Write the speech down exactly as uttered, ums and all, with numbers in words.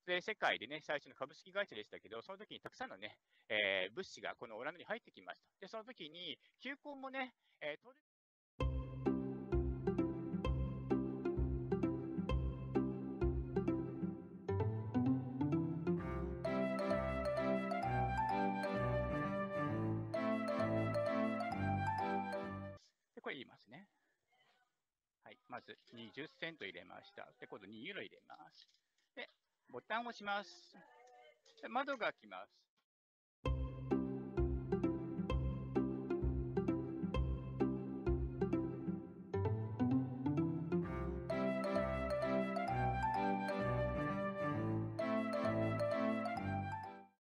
で、世界でね、最初の株式会社でしたけど、その時にたくさんのね、えー物資がこのオランダに入ってきました。で、その時に、球根もね、えートルで、これ入れますね。はい。まずにじゅっセント入れました。で、今度にユーロ入れます。で、ボタンを押します。で窓が開きます。